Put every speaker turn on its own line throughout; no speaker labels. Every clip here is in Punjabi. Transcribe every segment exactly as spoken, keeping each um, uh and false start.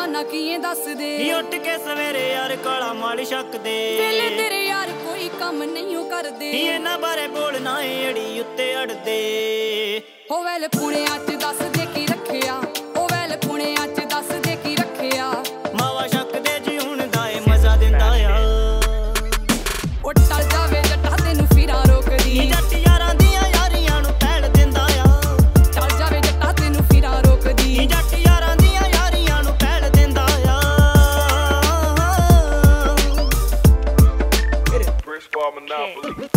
ਬਹਾਨਾ ਕੀਏ ਦੱਸ ਦੇ
ਨੀ ਉੱਠ ਕੇ ਸਵੇਰੇ ਯਾਰ ਕਾਲਾ ਮਾਲ ਛੱਕਦੇ
ਵੇਲੇ ਤੇਰੇ ਯਾਰ ਕੋਈ ਕੰਮ ਨਹੀਂ ਉਹ ਕਰਦੇ
ਨੀ ਇਹਨਾਂ ਬਾਰੇ ਬੋਲਣਾ ਏ ਅੜੀ ਉੱਤੇ ਅੜਦੇ
ਹੋ ਵੈਲ ਪੁਣਿਆਂ ਚ ਦੱਸ ਦੇ ਕੀ ਰੱਖਿਆ ਉਹ ਵੈਲ ਪੁਣਿਆਂ ਚ ਦੱਸ ਦੇ ਕੀ ਰੱਖਿਆ
ਮਾਵਾ ਛੱਕਦੇ ਜੀ ਹੁਣ ਦਾ ਏ ਮਜ਼ਾ ਦਿੰਦਾ ਆ
ਉਹ ਟਲ ਜਾਵੇ ਜੱਟਾ ਤੈਨੂੰ ਫਿਰਾਂ ਰੋਕਦੀ
ਨੀ ਜੱਟ ਯਾਰਾਂ ਦੀਆਂ ਯਾਰੀਆਂ ਨੂੰ ਪਹਿਲ ਦਿੰਦਾ ਆ
ਟਲ ਜਾਵੇ ਜੱਟਾ ਤੈਨੂੰ ਫਿਰਾਂ ਰੋਕਦੀ
ਨੀ ਜੱਟ ਯਾਰਾਂ ਦੀਆਂ ਯਾਰੀਆਂ ਨੂੰ ਪਹਿਲ ਦਿੰਦਾ ਆ
Bricks for Monopoly.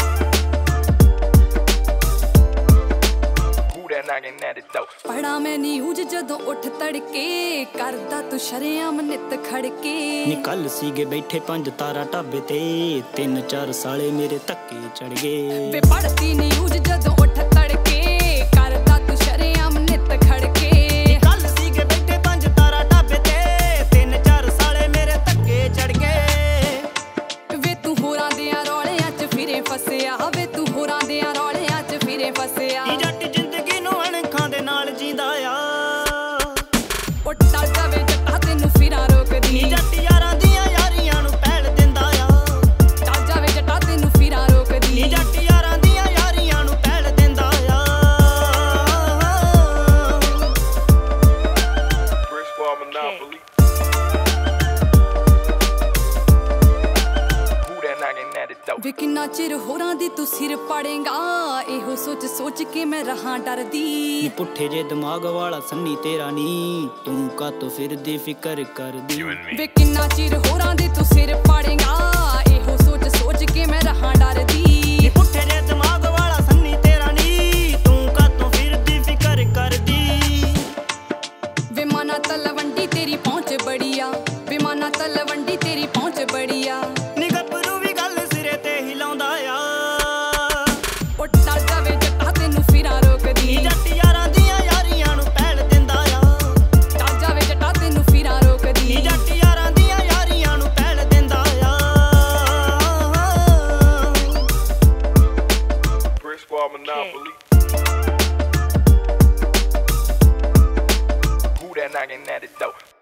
ਪੜਾ ਮੈਂ ਨਿਊਜ਼ ਜਦੋਂ ਉੱਠ ਤੜਕੇ ਕਰਦਾ ਤੂੰ ਸ਼ਰੇਆਮ ਨਿੱਤ ਖੜਕੇ
ਨੀ ਕੱਲ ਸੀਗੇ ਬੈਠੇ ਪੰਜ ਤਾਰਾ ਢਾਬੇ ਤੇ ਤਿੰਨ ਚਾਰ ਸਾਲੇ ਮੇਰੇ ਧੱਕੇ ਚੜ ਗਏ
ਵੇ ਪੜਦੀ ਨਿਊਜ਼ ਜਦੋਂ ਉੱਠ ਤੜਕੇ ਕਰਦਾ ਤੂੰ ਸ਼ਰੇਆਮ ਨਿੱਤ ਖੜਕੇ
ਕੱਲ ਸੀਗੇ ਬੈਠੇ ਪੰਜ ਤਾਰਾ ਢਾਬੇ ਤੇ ਤਿੰਨ ਚਾਰ ਸਾਲੇ ਮੇਰੇ ਧੱਕੇ ਚੜ ਗਏ
ਵੇ ਤੂੰ ਹੋਰਾਂ ਦਿਆਂ ਰੌਲਿਆਂ ਚ ਫਿਰੇ ਫਸਿਆ ਵੇ ਤੂੰ ਹੋਰਾਂ ਦਿਆਂ ਰੌਲਿਆਂ ਚ ਫਿਰੇ ਫਸਿਆ
ਨੀ ਜੱਟ ਜ਼ਿੰਦਗੀ ਨੂੰ ਅਣਖਾਂ ਦੇ ਨਾਲ ਜੀਂਦਾ ਆ
ਉਹ ਟਲ ਜਾਵੇ ਜੱਟਾ ਤੈਨੂੰ ਫਿਰਾਂ ਰੋਕਦੀ
ਨੀ ਜੱਟ ਯਾਰਾਂ ਦੀਆਂ ਯਾਰੀਆਂ ਨੂੰ ਪਹਿਲ ਦਿੰਦਾ ਆ
ਟਲ ਜਾਵੇ ਜੱਟਾ ਤੈਨੂੰ ਫਿਰਾਂ ਰੋਕਦੀ
ਨੀ ਜੱਟ ਯਾਰਾਂ ਦੀਆਂ ਯਾਰੀਆਂ ਨੂੰ ਪਹਿਲ ਦਿੰਦਾ ਆ
Bricks for Monopoly. Who that knocking at it though?
ਵੇ ਕਿੰਨਾ ਚਿਰ ਹੋਰਾਂ ਦੀ ਤੂੰ ਸਿਰ ਪਾੜੇਗਾ ਇਹੋ ਸੋਚ ਸੋਚ ਕੇ ਮੈਂ ਰਹਾਂ ਡਰਦੀ
ਨੀ ਪੁੱਠੇ ਜੇ ਦਿਮਾਗ ਵਾਲਾ ਸੰਨੀ ਤੇਰਾ ਨੀ ਤੂੰ ਕਾਤੋਂ ਫਿਰਦੀ ਫਿਕਰ ਕਰਦੀ
ਵੇ ਕਿੰਨਾ ਚਿਰ ਹੋਰਾਂ ਦੀ ਤੂੰ ਸਿਰ ਪਾੜੇਗਾ ਇਹੋ ਸੋਚ ਸੋਚ ਕੇ ਮੈਂ ਰਹਾਂ ਡਰਦੀ
ਨੀ ਪੁੱਠੇ ਜੇ ਦਿਮਾਗ ਵਾਲਾ ਸੰਨੀ ਤੇਰਾ ਨੀ ਤੂੰ ਕਾਤੋਂ ਫਿਰਦੀ ਫਿਕਰ ਕਰਦੀ
ਵੇ ਮਾਨਾ ਤਲਵੰਡੀ ਤੇਰੀ ਪਹੁੰਚ ਬੜੀ ਆ ਵੇ ਮਾਨਾ ਤਲਵੰਡੀ ਤੇਰੀ ਪਹੁੰਚ ਬੜੀ ਆ
ਨੀ ਗੱਭਰੂ ਵੀ ਗੱਲ ਸਿਰੇ ਤੇ ਹੀ ਲਾਉਂਦਾ ਆ
ਉਹ ਟਲ ਜਾਵੇ ਜੱਟਾ ਤੈਨੂੰ ਫਿਰਾਂ ਰੋਕਦੀ
ਨੀ ਜੱਟ ਯਾਰਾਂ ਦੀਆਂ ਯਾਰੀਆਂ ਨੂੰ ਪਹਿਲ ਦਿੰਦਾ ਆ
ਟਲ ਜਾਵੇ ਜੱਟਾ ਤੈਨੂੰ ਫਿਰਾਂ ਰੋਕਦੀ
ਨੀ ਜੱਟ ਯਾਰਾਂ ਦੀਆਂ ਯਾਰੀਆਂ ਨੂੰ ਪਹਿਲ ਦਿੰਦਾ ਆ
Bricks for Monopoly. Who that knocking at it though?